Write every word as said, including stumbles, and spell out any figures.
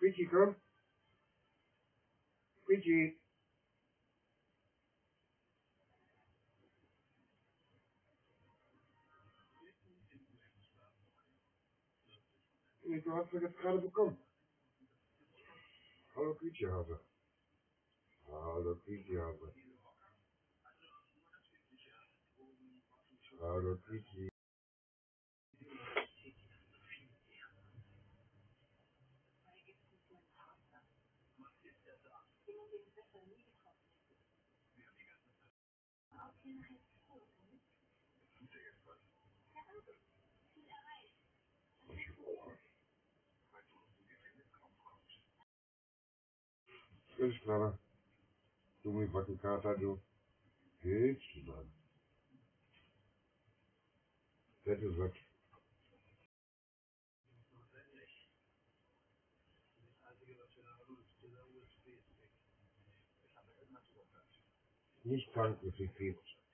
Quietschi, komm. Quietschi. Du hast doch jetzt gerade bekommen. Hallo Quietschihase. Hallo Quietschihase. Hallo Quietschi. Ist klar. Du mit Wackelkater, du. Geht's dann. Das ist was. Nicht tanken, Fifi.